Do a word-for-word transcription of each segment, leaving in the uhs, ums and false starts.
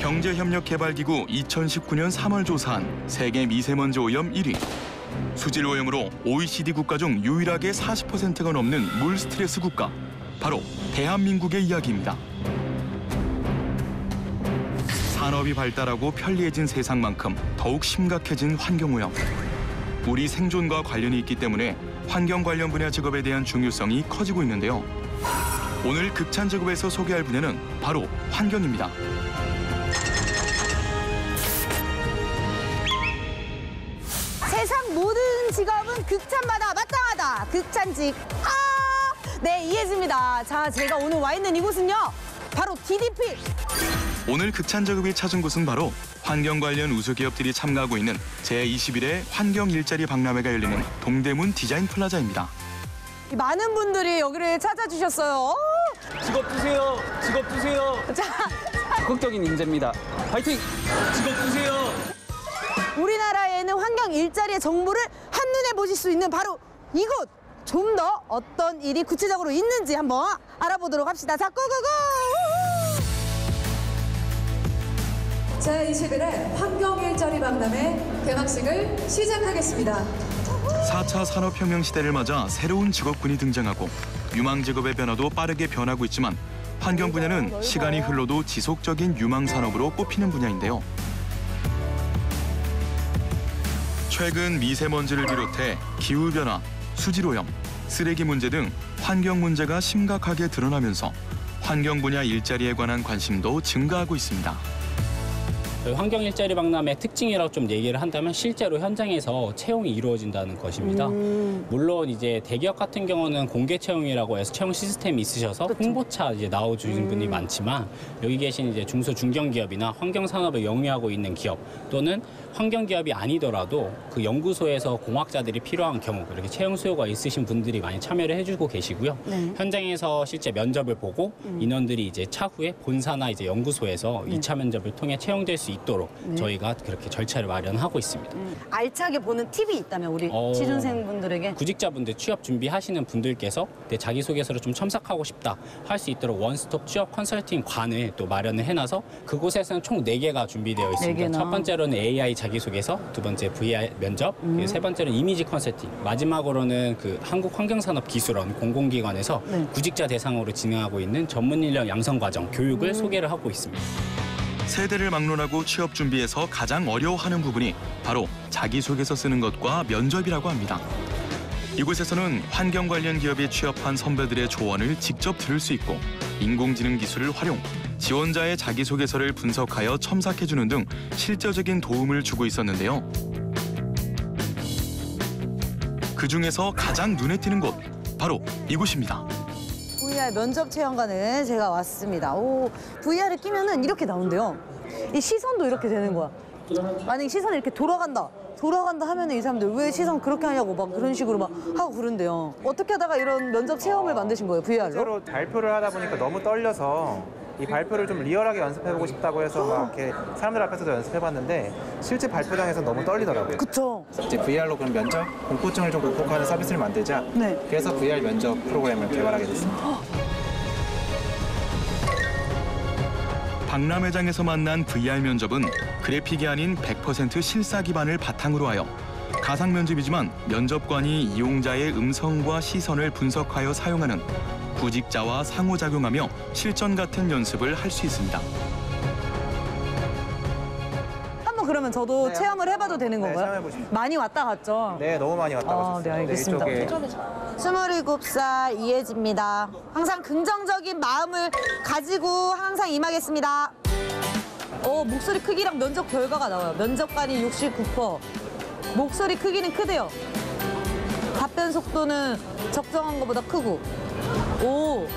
경제협력개발기구 이천십구 년 삼월 조사한 세계 미세먼지 오염 일 위. 수질 오염으로 오이시디 국가 중 유일하게 사십 퍼센트가 넘는 물 스트레스 국가. 바로 대한민국의 이야기입니다. 산업이 발달하고 편리해진 세상만큼 더욱 심각해진 환경오염. 우리 생존과 관련이 있기 때문에 환경 관련 분야 직업에 대한 중요성이 커지고 있는데요. 오늘 극찬 직업에서 소개할 분야는 바로 환경입니다. 세상 모든 직업은 극찬마다 마땅하다. 극찬직. 아, 네, 이혜지입니다. 자, 제가 오늘 와 있는 이곳은요. 바로 디디피. 오늘 극찬 직업이 찾은 곳은 바로 환경 관련 우수기업들이 참가하고 있는 제이십일 회 환경 일자리 박람회가 열리는 동대문 디자인 플라자입니다. 많은 분들이 여기를 찾아주셨어요. 직업 주세요. 직업 주세요. 자, 적극적인 인재입니다. 파이팅! 직업 주세요. 우리나라에는 환경 일자리의 정보를 한눈에 보실 수 있는 바로 이곳! 좀 더 어떤 일이 구체적으로 있는지 한번 알아보도록 합시다. 자, 고고고! 제이십일 회 환경 일자리 박람회 개막식을 시작하겠습니다. 사 차 산업혁명 시대를 맞아 새로운 직업군이 등장하고 유망 직업의 변화도 빠르게 변하고 있지만 환경 분야는 시간이 흘러도 지속적인 유망 산업으로 꼽히는 분야인데요. 최근 미세먼지를 비롯해 기후변화, 수질오염, 쓰레기 문제 등 환경 문제가 심각하게 드러나면서 환경 분야 일자리에 관한 관심도 증가하고 있습니다. 환경 일자리 박람회 특징이라고 좀 얘기를 한다면 실제로 현장에서 채용이 이루어진다는 것입니다. 음. 물론 이제 대기업 같은 경우는 공개 채용이라고 해서 채용 시스템이 있으셔서 그쵸. 홍보차 이제 나와주는 음. 분이 많지만 여기 계신 이제 중소 중견 기업이나 환경 산업을 영위하고 있는 기업 또는 환경 기업이 아니더라도 그 연구소에서 공학자들이 필요한 경우 이렇게 채용 수요가 있으신 분들이 많이 참여를 해주고 계시고요. 네. 현장에서 실제 면접을 보고 음. 인원들이 이제 차후에 본사나 이제 연구소에서 네. 이 차 면접을 통해 채용될 수 있도록 네. 저희가 그렇게 절차를 마련하고 있습니다. 음. 알차게 보는 팁이 있다면 우리 어, 취준생분들에게? 구직자분들 취업 준비하시는 분들께서 내 자기소개서를 좀 첨삭하고 싶다 할 수 있도록 원스톱 취업 컨설팅 관을 또 마련을 해놔서 그곳에서는 총 네 개가 준비되어 있습니다. 네 첫 번째로는 에이아이 자기소개서, 두 번째 브이알 면접, 음. 세 번째는 이미지 컨설팅, 마지막으로는 그 한국환경산업기술원 공공기관에서 네. 구직자 대상으로 진행하고 있는 전문 인력 양성 과정 교육을 음. 소개를 하고 있습니다. 세대를 막론하고 취업 준비에서 가장 어려워하는 부분이 바로 자기소개서 쓰는 것과 면접이라고 합니다. 이곳에서는 환경 관련 기업에 취업한 선배들의 조언을 직접 들을 수 있고 인공지능 기술을 활용, 지원자의 자기소개서를 분석하여 첨삭해주는 등 실질적인 도움을 주고 있었는데요. 그중에서 가장 눈에 띄는 곳, 바로 이곳입니다. 브이알 면접 체험관에 제가 왔습니다. 오, 브이알을 끼면은 이렇게 나온대요. 이 시선도 이렇게 되는 거야. 만약에 시선이 이렇게 돌아간다. 돌아간다 하면 이 사람들 왜 시선 그렇게 하냐고 막 그런 식으로 막 하고 그런대요. 어떻게 하다가 이런 면접 체험을 만드신 거예요, 브이알로? 실제로 발표를 하다 보니까 너무 떨려서 이 발표를 좀 리얼하게 연습해보고 싶다고 해서 막 이렇게 사람들 앞에서도 연습해봤는데 실제 발표장에서 너무 떨리더라고요. 그쵸. 이제 브이알로 그럼 면접 공포증을 좀 극복하는 서비스를 만들자. 네. 그래서 브이알 면접 프로그램을 개발하게 됐습니다. 박람회장에서 만난 브이알 면접은 그래픽이 아닌 백 퍼센트 실사 기반을 바탕으로 하여 가상 면접이지만 면접관이 이용자의 음성과 시선을 분석하여 사용하는 구직자와 상호작용하며 실전 같은 연습을 할 수 있습니다. 한번 그러면 저도 네, 체험을 해봐도 되는 네, 건가요? 체험해보시죠. 많이 왔다 갔죠? 네, 너무 많이 왔다 가셨어요. 아, 네, 알겠습니다. 네, 이쪽에... 스물일곱 살 이혜지입니다. 항상 긍정적인 마음을 가지고 항상 임하겠습니다. 어, 목소리 크기랑 면접 결과가 나와요. 면접관이 육십구 퍼센트. 목소리 크기는 크대요. 답변 속도는 적정한 것보다 크고. 오.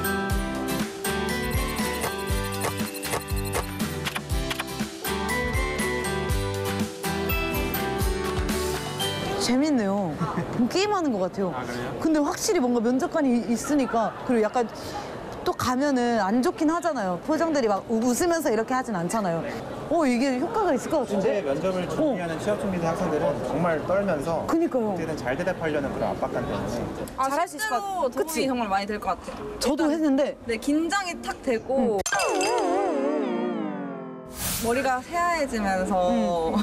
재밌네요. 게임하는 것 같아요. 아, 그래요? 근데 확실히 뭔가 면접관이 있으니까 그리고 약간 또 가면은 안 좋긴 하잖아요. 표정들이 막 웃으면서 이렇게 하진 않잖아요. 어, 이게 효과가 있을 것 같은데? 실제 면접을 준비하는 어. 취업 준비생 학생들은 정말 떨면서 그니까요. 어떻게든 잘 대답하려는 그런 압박감 때문에 아, 잘할 수 있을 것 같아요. 실제로 도움이 정말 많이 될 것 같아요. 저도 했는데 네, 긴장이 탁 되고 음. 머리가 새하얘지면서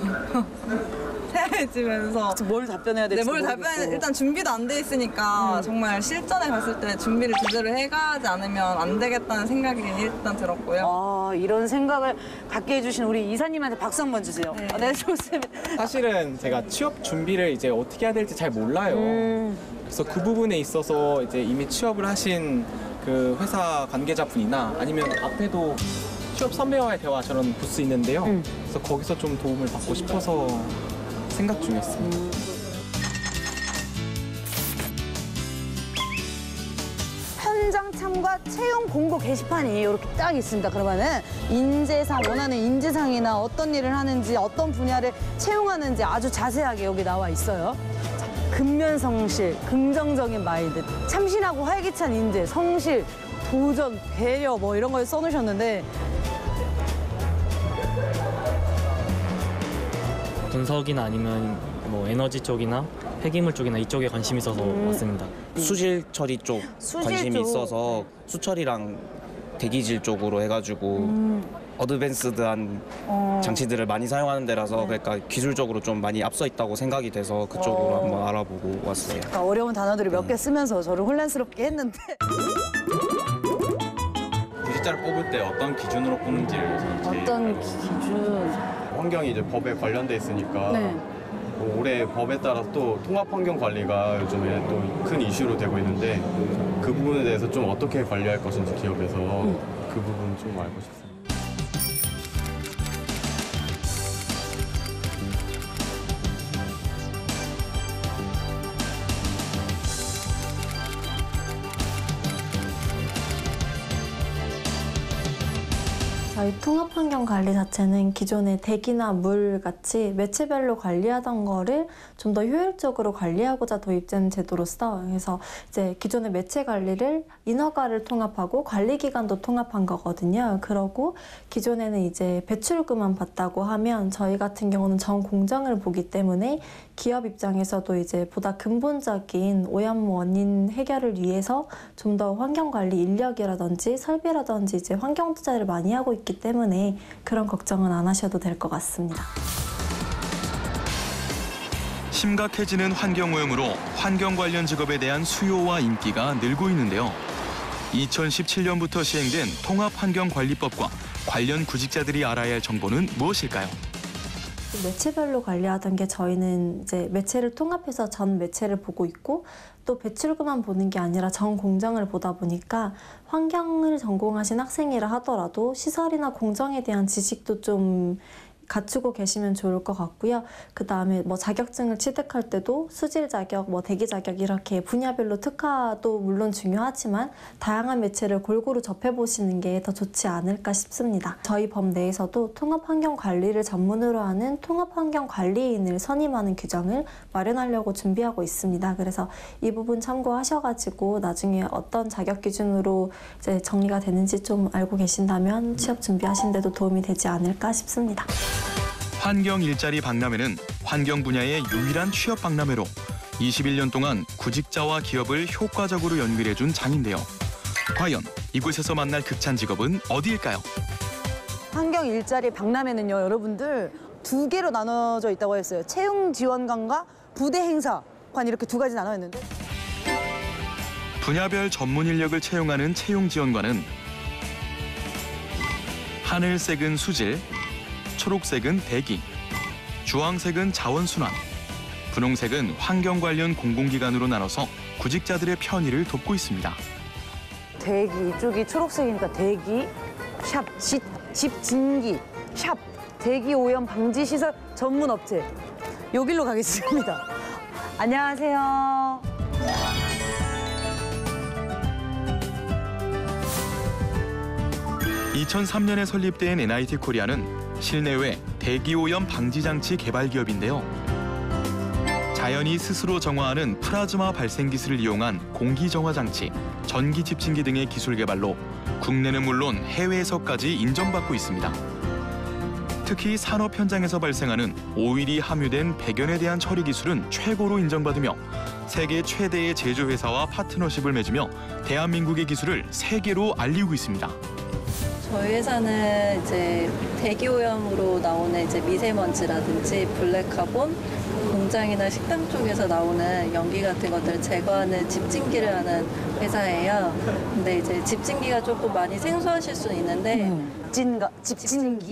새하얘지면서 뭘 답변해야 될지 네, 뭘 모르겠고. 답변 일단 준비도 안 돼 있으니까 정말 실전에 갔을 때 준비를 제대로 해가지 않으면 안 되겠다는 생각이 일단 들었고요. 아, 이런 생각을 갖게 해주신 우리 이사님한테 박수 한번 주세요. 네. 아, 네, 좋습니다. 사실은 제가 취업 준비를 이제 어떻게 해야 될지 잘 몰라요. 음. 그래서 그 부분에 있어서 이제 이미 취업을 하신 그 회사 관계자분이나 아니면 앞에도 취업 선배와의 대화 저런 부스 있는데요. 음. 그래서 거기서 좀 도움을 받고 싶어서 생각 중에 있습니다. 현장 참가 채용 공고 게시판이 이렇게 딱 있습니다. 그러면은 인재상, 원하는 인재상이나 어떤 일을 하는지, 어떤 분야를 채용하는지 아주 자세하게 여기 나와 있어요. 자, 근면성실, 긍정적인 마인드, 참신하고 활기찬 인재, 성실, 도전, 배려 뭐 이런 걸 써놓으셨는데 분석이나 아니면 뭐 에너지 쪽이나 폐기물 쪽이나 이쪽에 관심이 있어서 왔습니다. 수질 처리 쪽 수질 관심이 쪽. 있어서 수처리랑 대기질 쪽으로 해가지고 어드밴스드한 어. 장치들을 많이 사용하는 데라서 그러니까 기술적으로 좀 많이 앞서 있다고 생각이 돼서 그쪽으로 어. 한번 알아보고 왔어요. 그러니까 어려운 단어들을 몇 개 쓰면서 저를 혼란스럽게 했는데 구직자를 뽑을 때 어떤 기준으로 뽑는지를 제일 어떤 기준? 환경이 이제 법에 관련돼 있으니까 네. 뭐 올해 법에 따라서 또 통합 환경 관리가 요즘에 또 큰 이슈로 되고 있는데 그 부분에 대해서 좀 어떻게 관리할 것인지 기업에서 그 부분 좀 알고 싶습니다. 저희 통합환경 관리 자체는 기존의 대기나 물 같이 매체별로 관리하던 거를 좀 더 효율적으로 관리하고자 도입된 제도로서 그래서 이제 기존의 매체 관리를 인허가를 통합하고 관리 기간도 통합한 거거든요. 그러고 기존에는 이제 배출금만 받다고 하면 저희 같은 경우는 전 공정을 보기 때문에 기업 입장에서도 이제 보다 근본적인 오염 원인 해결을 위해서 좀 더 환경 관리 인력이라든지 설비라든지 이제 환경 투자를 많이 하고 있기 때문에 그런 걱정은 안 하셔도 될 것 같습니다. 심각해지는 환경오염으로 환경 관련 직업에 대한 수요와 인기가 늘고 있는데요. 이천십칠 년부터 시행된 통합환경관리법과 관련 구직자들이 알아야 할 정보는 무엇일까요? 매체별로 관리하던 게 저희는 이제 매체를 통합해서 전 매체를 보고 있고 또 배출구만 보는 게 아니라 전 공정을 보다 보니까 환경을 전공하신 학생이라 하더라도 시설이나 공정에 대한 지식도 좀 갖추고 계시면 좋을 것 같고요. 그 다음에 뭐 자격증을 취득할 때도 수질 자격, 뭐 대기 자격 이렇게 분야별로 특화도 물론 중요하지만 다양한 매체를 골고루 접해보시는 게 더 좋지 않을까 싶습니다. 저희 법 내에서도 통합환경관리를 전문으로 하는 통합환경관리인을 선임하는 규정을 마련하려고 준비하고 있습니다. 그래서 이 부분 참고하셔가지고 나중에 어떤 자격 기준으로 이제 정리가 되는지 좀 알고 계신다면 취업 준비하신 데도 도움이 되지 않을까 싶습니다. 환경 일자리 박람회는 환경 분야의 유일한 취업 박람회로 이십일 년 동안 구직자와 기업을 효과적으로 연결해준 장인데요. 과연 이곳에서 만날 극찬 직업은 어디일까요? 환경 일자리 박람회는요, 여러분들 두 개로 나눠져 있다고 했어요. 채용 지원관과 부대 행사관 이렇게 두 가지 나눠있는데 분야별 전문 인력을 채용하는 채용 지원관은 하늘색은 수질, 초록색은 대기, 주황색은 자원순환, 분홍색은 환경 관련 공공기관으로 나눠서 구직자들의 편의를 돕고 있습니다. 대기, 이쪽이 초록색이니까 대기, 샵, 집, 집 진기, 샵, 대기 오염 방지 시설 전문 업체. 여기로 가겠습니다. 안녕하세요. 이천삼 년에 설립된 엔아이티 코리아는 실내외 대기오염 방지장치 개발 기업인데요. 자연이 스스로 정화하는 플라즈마 발생 기술을 이용한 공기정화 장치, 전기 집진기 등의 기술 개발로 국내는 물론 해외에서까지 인정받고 있습니다. 특히 산업 현장에서 발생하는 오일이 함유된 배견에 대한 처리 기술은 최고로 인정받으며 세계 최대의 제조회사와 파트너십을 맺으며 대한민국의 기술을 세계로 알리고 있습니다. 저희 회사는 이제 대기오염으로 나오는 이제 미세먼지라든지 블랙카본, 공장이나 식당 쪽에서 나오는 연기 같은 것들을 제거하는 집진기를 하는 회사예요. 근데 이제 집진기가 조금 많이 생소하실 수는 있는데 음, 집진가, 집진기.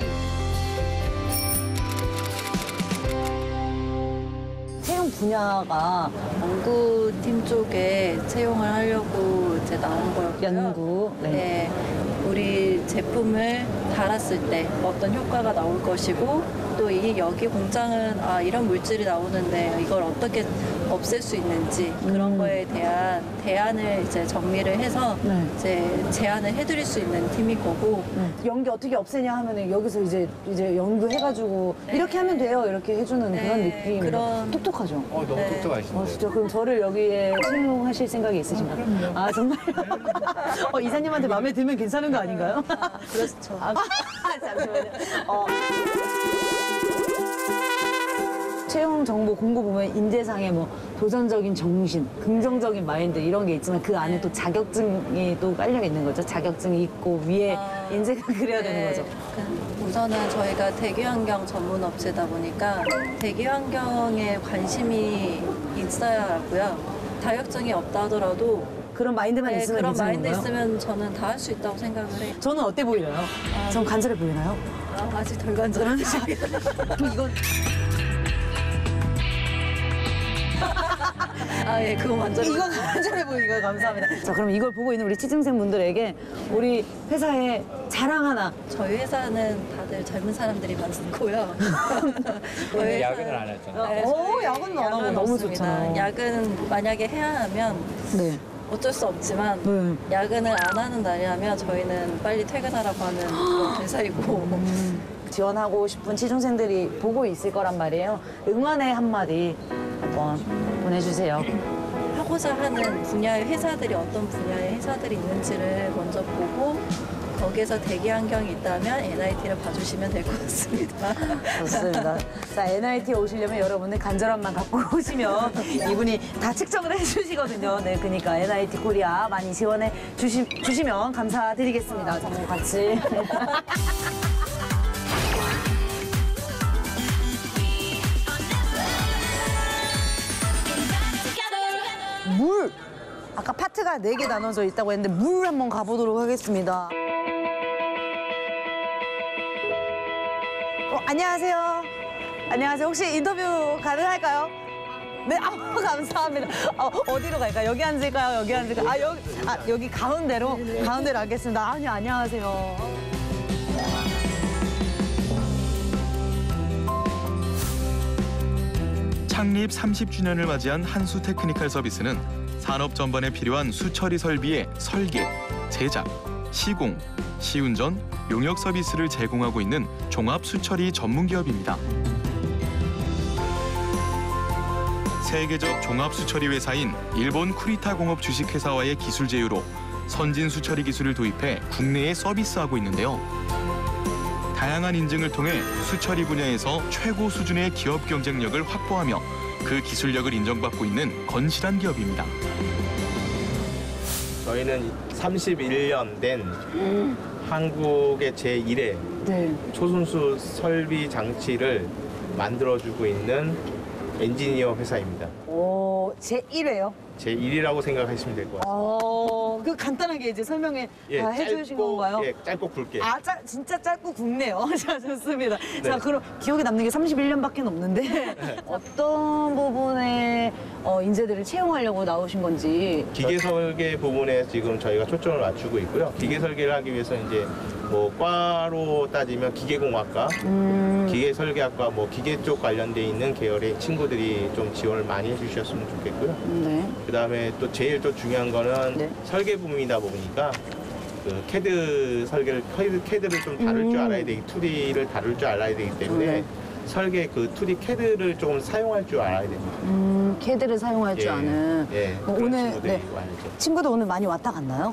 채용 분야가 연구팀 쪽에 채용을 하려고 이제 나온 거였고요. 연구. 네. 네. 우리 제품을 달았을 때 어떤 효과가 나올 것이고 또 이 여기 공장은 아 이런 물질이 나오는데 이걸 어떻게 없앨 수 있는지 그런 음. 거에 대한 대안을 이제 정리를 해서 네. 이제 제안을 해드릴 수 있는 팀일 거고 연기 어떻게 없애냐 하면은 여기서 이제 이제 연구해가지고 네. 이렇게 하면 돼요 이렇게 해주는 네, 그런 느낌. 그런- 똑똑하죠. 어, 너무 네. 똑똑하시는데. 어, 진짜 그럼 저를 여기에 채용하실 생각이 있으신가요? 아, 정말요? 어, 이사님한테 마음에 들면 괜찮은 거 아닌가요? 그렇죠. 아, 잠시만요. 어. 채용 정보 공고 보면 인재상의 뭐 도전적인 정신, 긍정적인 마인드 이런 게 있지만 그 안에 또 자격증이 또 깔려 있는 거죠. 자격증이 있고 위에 아, 인재가 그려야 되는 네. 거죠. 그 우선은 저희가 대기환경 전문 업체다 보니까 대기환경에 관심이 있어야 하고요. 자격증이 없다 하더라도 그런 마인드만 네, 있으면 그런 괜찮은 마인드 거예요? 있으면 저는 다 할 수 있다고 생각을 해요. 저는 어때 보이나요? 전 간절해 보이나요? 아, 아직 덜 간절하시고 그럼 이건 아, 예, 그거 완전 이거 간절해 보이니까 감사합니다. 자, 그럼 이걸 보고 있는 우리 취준생분들에게 우리 회사의 자랑 하나. 저희 회사는 다들 젊은 사람들이 많고요. 저희 야근을 회사는- 안 했잖아요. 네, 오, 저희 야근도 안 하고 야근 너무 없습니다. 좋잖아요. 야근 만약에 해야 하면 네. 어쩔 수 없지만 네. 야근을 안 하는 날이라면 저희는 빨리 퇴근하라고 하는 그런 회사이고 지원하고 싶은 취준생들이 보고 있을 거란 말이에요. 응원의 한마디 한번 보내주세요. 하고자 하는 분야의 회사들이 어떤 분야의 회사들이 있는지를 먼저 보고 거기에서 대기 환경이 있다면 엔아이티를 봐주시면 될 것 같습니다. 좋습니다. 자, 엔아이티에 오시려면 여러분들 간절함만 갖고 오시면 이분이 다 측정을 해주시거든요. 네, 그러니까 엔아이티 코리아 많이 지원해 주시, 주시면 감사드리겠습니다. 자, 그럼 같이. 물! 아까 파트가 네 개 나눠져 있다고 했는데 물 한번 가보도록 하겠습니다. 어, 안녕하세요. 안녕하세요. 혹시 인터뷰 가능할까요? 네, 아, 감사합니다. 어, 어디로 갈까요? 여기 앉을까요? 여기 앉을까요? 아, 여기, 아, 여기 가운데로? 가운데로 앉겠습니다. 아니, 안녕하세요. 창립 삼십 주년을 맞이한 한수 테크니컬 서비스는 산업 전반에 필요한 수처리 설비의 설계, 제작, 시공, 시운전, 용역 서비스를 제공하고 있는 종합 수처리 전문 기업입니다. 세계적 종합 수처리 회사인 일본 쿠리타 공업 주식회사와의 기술 제휴로 선진 수처리 기술을 도입해 국내에 서비스하고 있는데요. 다양한 인증을 통해 수처리 분야에서 최고 수준의 기업 경쟁력을 확보하며 그 기술력을 인정받고 있는 건실한 기업입니다. 저희는 삼십일 년 된 한국의 제일 회 네. 초순수 설비 장치를 만들어주고 있는 엔지니어 회사입니다. 오, 제일 회요? 제일 회라고 생각하시면 될 것 같습니다. 어, 그 간단하게 이제 설명해 예, 다 해주신 짧고, 건가요? 예, 짧고 굵게. 아, 짜, 진짜 짧고 굵네요. 자, 좋습니다. 네. 자, 그럼 기억에 남는 게 삼십일 년밖에 없는데 어떤 부분에 어, 인재들을 채용하려고 나오신 건지. 기계 설계 부분에 지금 저희가 초점을 맞추고 있고요. 기계 설계를 하기 위해서 이제 뭐 과로 따지면 기계공학과, 음. 기계 설계학과, 뭐 기계 쪽 관련돼 있는 계열의 친구들이 좀 지원을 많이 해주셨으면 좋겠고요. 네. 그 다음에 또 제일 또 중요한 거는 네. 설계 부분이다 보니까 그 캐드 설계를 캐드, 캐드를 좀 다룰 줄 음. 알아야 되기, 투디를 다룰 줄 알아야 되기 때문에 네. 설계 그 투디 캐드를 조금 사용할 줄 알아야 됩니다. 음, 캐드를 사용할 줄 예, 아는. 예, 뭐 그런 오늘 친구들이 네. 많죠. 친구들 오늘 많이 왔다 갔나요?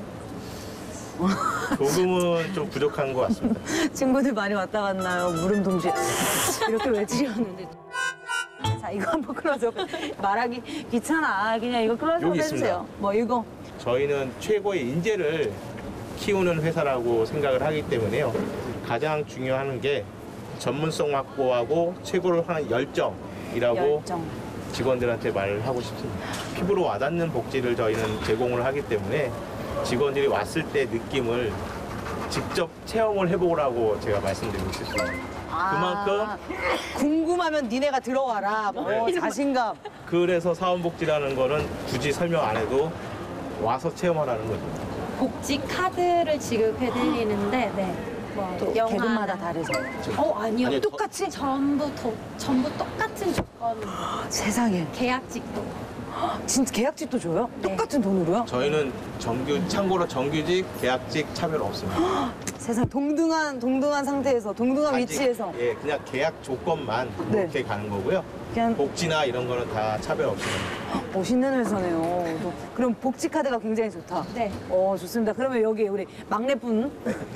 조금은 좀 부족한 것 같습니다. 친구들 많이 왔다 갔나요? 물음 동시에 이렇게 외치셨는데. 자, 이거 한번 클로즈업. 말하기 귀찮아. 그냥 이거 클로즈업 여기 해주세요. 있습니다. 뭐 이거. 저희는 최고의 인재를 키우는 회사라고 생각을 하기 때문에요. 가장 중요한 게 전문성 확보하고 최고를 하는 열정이라고 열정. 직원들한테 말을 하고 싶습니다. 피부로 와닿는 복지를 저희는 제공을 하기 때문에 직원들이 왔을 때 느낌을 직접 체험을 해보라고 제가 말씀드리고 싶습니다. 그만큼 아, 궁금하면 니네가 들어와라. 뭐 네. 자신감. 그래서 사원복지라는 거는 굳이 설명 안 해도 와서 체험하라는 거죠. 복지 카드를 지급해드리는데, 네. 뭐 또 영화나- 계급마다 다르죠. 어 아니요. 아니요, 똑같이 전부 도, 전부 똑같은 조건. 세상에. 계약직도. 진짜 계약직도 줘요? 네. 똑같은 돈으로요? 저희는 정규 참고로 정규직, 계약직 차별 없습니다. 세상 동등한 동등한 상태에서 동등한 단지, 위치에서 예, 그냥 계약 조건만 네. 그렇게 가는 거고요. 그냥 복지나 이런 거는 다 차별 없습니다. 멋있는 회사네요. 또 그럼 복지 카드가 굉장히 좋다. 네. 어 좋습니다. 그러면 여기 우리 막내분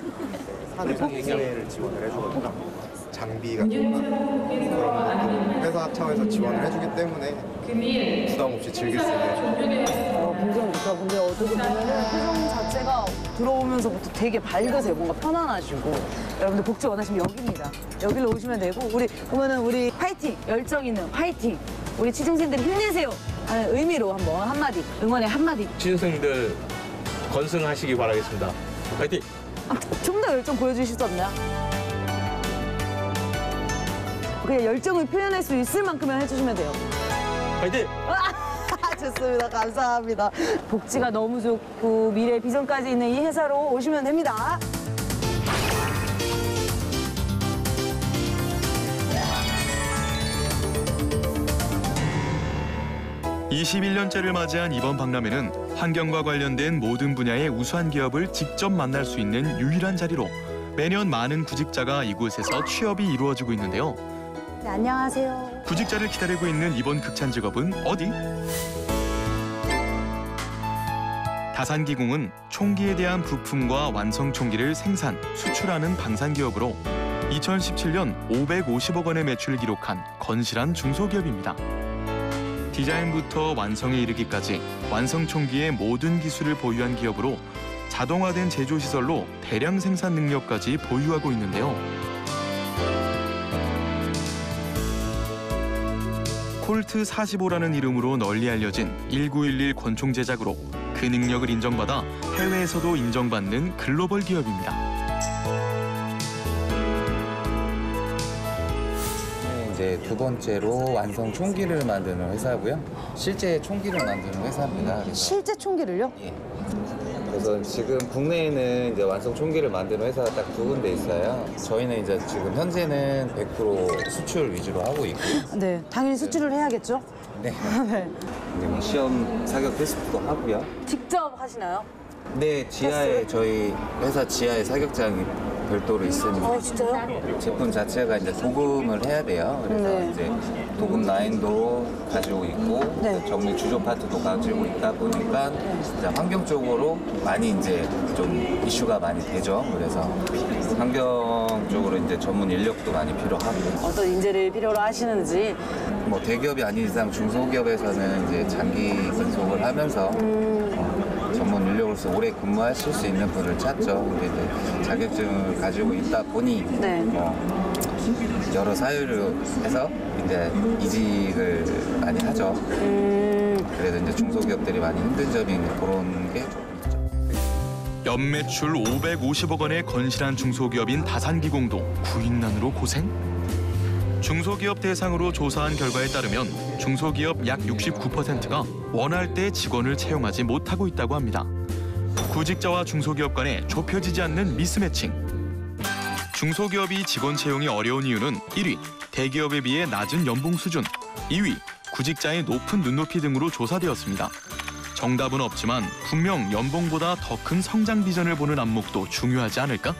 산후경제를 지원을 해주거든요. 장비 같은 거 그런 것도 회사 차원에서 지원을 해주기 때문에 부담 없이 즐길 수 있는. 어, 굉장히 좋다. 근데 어떻게 보면은 표정 자체가 들어오면서부터 되게 밝으세요. 뭔가 편안하시고. 여러분들 복지 원하시면 여기입니다. 여기로 오시면 되고 우리 보면은 우리 파이팅 열정 있는 파이팅. 우리 취준생들 힘내세요 하는 의미로 한번 한마디 응원의 한마디. 취준생들 건승하시기 바라겠습니다. 파이팅! 좀 더 열정 보여주실 수 없나요? 그냥 열정을 표현할 수 있을 만큼만 해주시면 돼요. 파이팅! 좋습니다. 감사합니다. 복지가 너무 좋고 미래 비전까지 있는 이 회사로 오시면 됩니다. 이십일 년째를 맞이한 이번 박람회는 환경과 관련된 모든 분야의 우수한 기업을 직접 만날 수 있는 유일한 자리로 매년 많은 구직자가 이곳에서 취업이 이루어지고 있는데요. 네, 안녕하세요. 구직자를 기다리고 있는 이번 극찬 직업은 어디? 다산기공은 총기에 대한 부품과 완성 총기를 생산, 수출하는 방산기업으로 이천십칠 년 오백오십억 원의 매출을 기록한 건실한 중소기업입니다. 디자인부터 완성에 이르기까지 완성 총기의 모든 기술을 보유한 기업으로 자동화된 제조시설로 대량 생산 능력까지 보유하고 있는데요. 콜트 사십오라는 이름으로 널리 알려진 천구백십일 권총 제작으로 그 능력을 인정받아 해외에서도 인정받는 글로벌 기업입니다. 이제 두 번째로 완성 총기를 만드는 회사고요. 실제 총기를 만드는 회사입니다. 그래서 실제 총기를요? 예. 그래서 지금 국내에는 이제 완성 총기를 만드는 회사가 딱 두 군데 있어요. 저희는 이제 지금 현재는 백 퍼센트 수출 위주로 하고 있고요. 네, 당연히 수출을 해야겠죠? 네. 네. 이제 뭐 시험 사격 테스트도 하고요. 직접 하시나요? 네, 지하에 저희 회사 지하에 사격장이 별도로 있습니다. 어, 진짜요? 제품 자체가 이제 도금을 해야 돼요. 그래서 네. 이제 도금 라인도 가지고 있고 네. 정밀 주조 파트도 가지고 있다 보니까 이제 환경 쪽으로 많이 이제 좀 이슈가 많이 되죠. 그래서 환경 쪽으로 이제 전문 인력도 많이 필요하고. 어떤 인재를 필요로 하시는지. 뭐 대기업이 아닌 이상 중소기업에서는 이제 장기 근속을 하면서 음. 어, 전문 인력으로서 오래 근무하실 수 있는 분을 찾죠. 근데 이제 자격증을 가지고 있다 보니 네. 뭐 여러 사유로 해서 이제 이직을 많이 하죠. 음. 그래서 이제 중소기업들이 많이 힘든 점이 그런 게 좀 있죠. 연매출 오백오십억 원의 건실한 중소기업인 다산기공도 구인난으로 고생? 중소기업 대상으로 조사한 결과에 따르면 중소기업 약 육십구 퍼센트가 원할 때 직원을 채용하지 못하고 있다고 합니다. 구직자와 중소기업 간에 좁혀지지 않는 미스매칭. 중소기업이 직원 채용이 어려운 이유는 일 위, 대기업에 비해 낮은 연봉 수준, 이 위, 구직자의 높은 눈높이 등으로 조사되었습니다. 정답은 없지만 분명 연봉보다 더 큰 성장 비전을 보는 안목도 중요하지 않을까?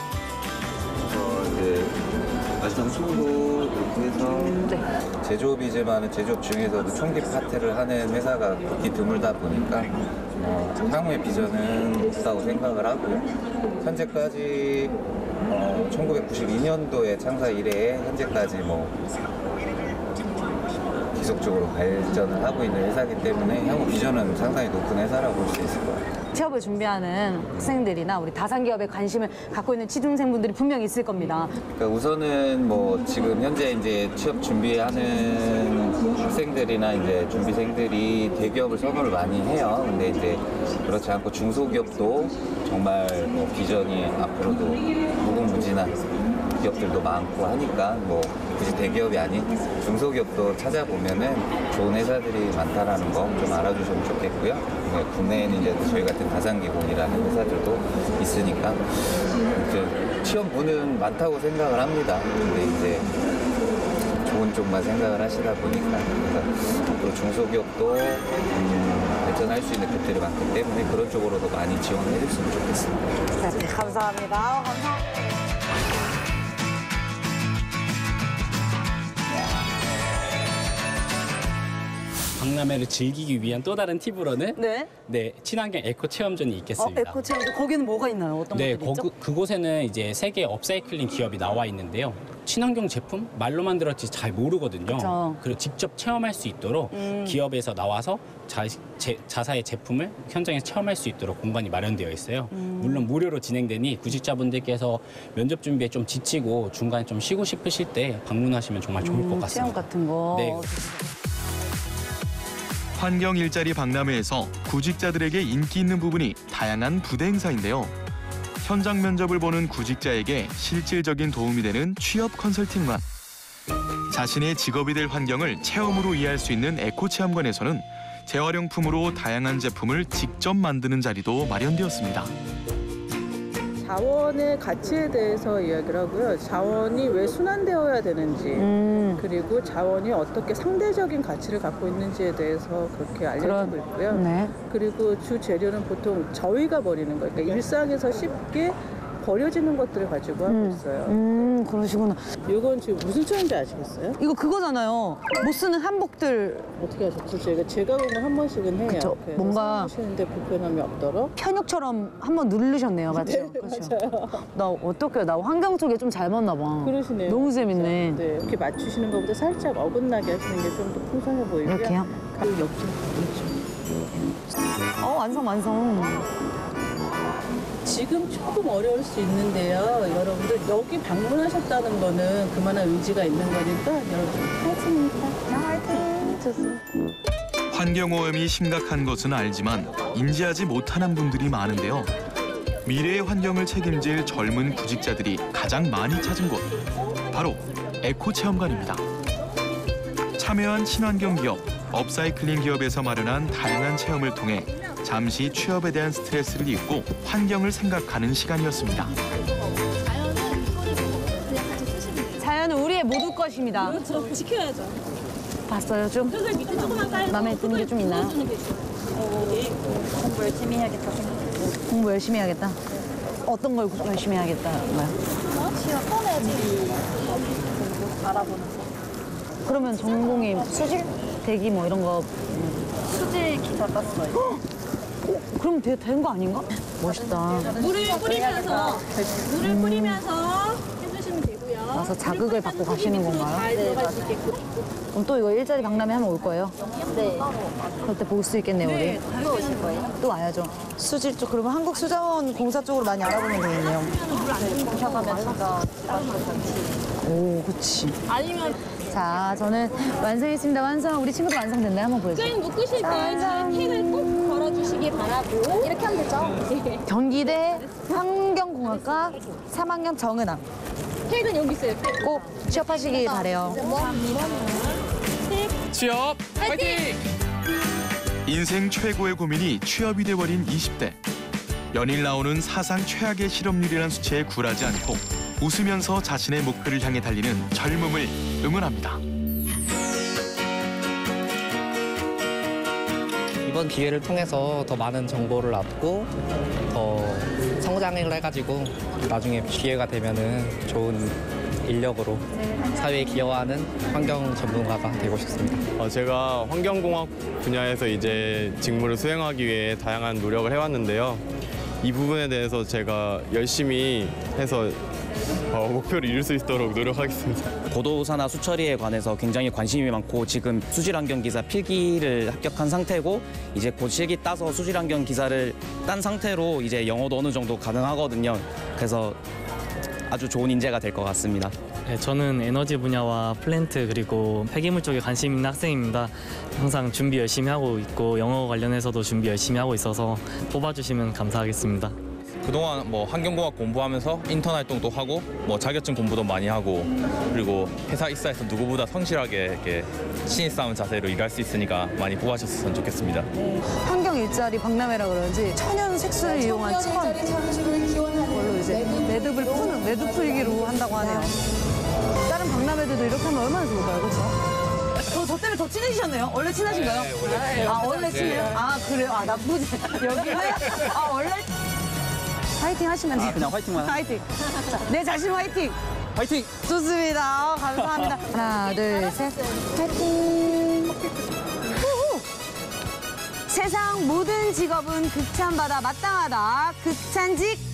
어, 이제 완성 총도 그렇게 해서 제조업이지만 제조업 중에서도 총기 파트를 하는 회사가 극히 드물다 보니까 어, 향후의 비전은 없다고 생각을 하고요. 현재까지 어, 천구백구십이 년도에 창사 이래에 현재까지 뭐 지속적으로 발전을 하고 있는 회사이기 때문에 향후 비전은 상당히 높은 회사라고 볼 수 있을 것 같아요. 취업을 준비하는 학생들이나 우리 다산기업에 관심을 갖고 있는 취준생분들이 분명히 있을 겁니다. 그러니까 우선은 뭐 지금 현재 이제 취업 준비하는 학생들이나 이제 준비생들이 대기업을 선호를 많이 해요. 근데 이제 그렇지 않고 중소기업도 정말 뭐 비전이 앞으로도 무궁무진한 기업들도 많고 하니까 뭐 굳이 대기업이 아닌 중소기업도 찾아보면은 좋은 회사들이 많다라는 거 좀 알아주시면 좋겠고요. 네, 국내에는 이제 저희 같은 다산기공이라는 회사들도 있으니까 이제 취업문은 많다고 생각을 합니다. 근데 이제 좋은 쪽만 생각을 하시다 보니까 그래서 앞으로 중소기업도 음, 발전할 수 있는 것들이 많기 때문에 그런 쪽으로도 많이 지원을 해줬으면 좋겠습니다. 네, 감사합니다. 감사합니다. 박람회를 즐기기 위한 또 다른 팁으로는 네, 네 친환경 에코 체험존이 있겠습니다. 어, 에코 체험존 거기는 뭐가 있나요? 어떤 네, 것들이 있죠? 거그, 그곳에는 이제 세계 업사이클링 기업이 나와 있는데요. 친환경 제품 말로만 들었지 잘 모르거든요. 그쵸. 그리고 직접 체험할 수 있도록 음. 기업에서 나와서 자, 제, 자사의 제품을 현장에서 체험할 수 있도록 공간이 마련되어 있어요. 음. 물론 무료로 진행되니 구직자분들께서 면접 준비에 좀 지치고 중간에 좀 쉬고 싶으실 때 방문하시면 정말 좋을 것 음, 같습니다. 체험 같은 거. 네. 환경 일자리 박람회에서 구직자들에게 인기 있는 부분이 다양한 부대 행사인데요. 현장 면접을 보는 구직자에게 실질적인 도움이 되는 취업 컨설팅만. 자신의 직업이 될 환경을 체험으로 이해할 수 있는 에코체험관에서는 재활용품으로 다양한 제품을 직접 만드는 자리도 마련되었습니다. 자원의 가치에 대해서 이야기를 하고요. 자원이 왜 순환되어야 되는지 음. 그리고 자원이 어떻게 상대적인 가치를 갖고 있는지에 대해서 그렇게 알려주고 있고요. 네. 그리고 주 재료는 보통 저희가 버리는 거예요. 그러니까 일상에서 쉽게 버려지는 것들을 가지고 하고 음. 있어요. 음, 그러시구나. 이건 지금 무슨 차인지 아시겠어요? 이거 그거잖아요. 못 쓰는 한복들. 어떻게 하셨죠? 제가 제가 보면 한 번씩은 해요. 그쵸. 그래서 뭔가 사용하시는데 불편함이 없도록. 편육처럼 한번 누르셨네요, 맞죠? 네, 그렇죠. 맞아요. 나 어떡해요? 나 환경 쪽에 좀 잘 맞나 봐. 그러시네요. 너무 재밌네. 네, 이렇게 맞추시는 것보다 살짝 어긋나게 하시는 게 좀 더 풍성해 보이고요. 이렇게요? 그 옆쪽, 옆쪽. 어, 완성, 완성. 지금 조금 어려울 수 있는데요. 여러분들 여기 방문하셨다는 거는 그만한 의지가 있는 거니까 여러분 화이팅입니다. 화이팅! 좋습니다. 환경오염이 심각한 것은 알지만 인지하지 못하는 분들이 많은데요. 미래의 환경을 책임질 젊은 구직자들이 가장 많이 찾은 곳, 바로 에코체험관입니다. 참여한 친환경 기업, 업사이클링 기업에서 마련한 다양한 체험을 통해 잠시 취업에 대한 스트레스를 잊고 환경을 생각하는 시간이었습니다. 자연은 우리의 모두 것입니다. 그렇죠. 지켜야죠. 봤어요, 좀? 흙을 밑에 조금만 깔고 마음에 드는 게 좀 있나요? 공부 열심히 해야겠다 생각. 공부 열심히 해야겠다. 어떤 걸 열심히 해야겠다인가요? 시험 꺼내야지. 알아보는 거. 그러면 전공이 수질, 대기 뭐 이런 거. 수질 기사 땄어요. 어, 그럼 되, 된 거 아닌가? 멋있다. 물을 뿌리면서 물을 뿌리면서 해주시면 되고요. 와서 자극을 받고 가시는 건가요? 잘 들어갈 수 있게끔. 그럼 또 이거 일자리 박람회 하면 올 거예요? 네. 그럴 때 볼 수 있겠네요, 네, 우리. 또 오실 거예요? 또 와야죠. 수질 쪽, 그러면 한국수자원 공사 쪽으로 많이 알아보면 되겠네요. 공사가면 진짜 오, 그치. 아니면 자, 저는 완성했습니다. 완성. 우리 친구도 완성됐나요? 한번 보여주세요. 끈 묶으실 때 팩을 꼭 걸어주시기 바라고. 이렇게 하면 되죠? 경기대 환경공학과 삼 학년 정은아. 팩은 여기 있어요. 꼭 취업하시기 바래요. 취업 화이팅! 인생 최고의 고민이 취업이 돼버린 이십 대. 연일 나오는 사상 최악의 실업률이라는 수치에 굴하지 않고 웃으면서 자신의 목표를 향해 달리는 젊음을 응원합니다. 이번 기회를 통해서 더 많은 정보를 얻고 더 성장을 해가지고 나중에 기회가 되면은 좋은 인력으로 사회에 기여하는 환경 전문가가 되고 싶습니다. 어, 제가 환경공학 분야에서 이제 직무를 수행하기 위해 다양한 노력을 해왔는데요. 이 부분에 대해서 제가 열심히 해서 어, 목표를 이룰 수 있도록 노력하겠습니다. 고도사나 수처리에 관해서 굉장히 관심이 많고 지금 수질환경기사 필기를 합격한 상태고 이제 곧 실기 따서 수질환경 기사를 딴 상태로 이제 영어도 어느 정도 가능하거든요. 그래서 아주 좋은 인재가 될 것 같습니다. 네, 저는 에너지 분야와 플랜트 그리고 폐기물 쪽에 관심 있는 학생입니다. 항상 준비 열심히 하고 있고 영어 관련해서도 준비 열심히 하고 있어서 뽑아주시면 감사하겠습니다. 그동안 뭐 환경공학 공부하면서 인턴 활동도 하고 뭐 자격증 공부도 많이 하고 그리고 회사 입사해서 누구보다 성실하게 이렇게 신입사원 자세로 일할 수 있으니까 많이 뽑아주셨으면 좋겠습니다. 네. 환경 일자리 박람회라 그런지 천연 색소를 이용한 천 걸로 이제 매듭을 푸는 매듭 풀기로 한다고 하네요. 다른 박람회들도 이렇게 하면 얼마나 좋을까요, 그렇죠? 저, 저 때문에 더 친해지셨네요. 원래 친하신가요? 네, 원래 아 원래 친해요? 네. 아 그래요? 아 나쁘지. 여기는 아 원래 화이팅 하시면 돼요. 아, 그냥 화이팅만 하- 화이팅. 자, 내 자신 화이팅. 화이팅. 좋습니다. 감사합니다. 하나, 둘, 셋. 화이팅. 후후. 세상 모든 직업은 극찬받아 마땅하다. 극찬직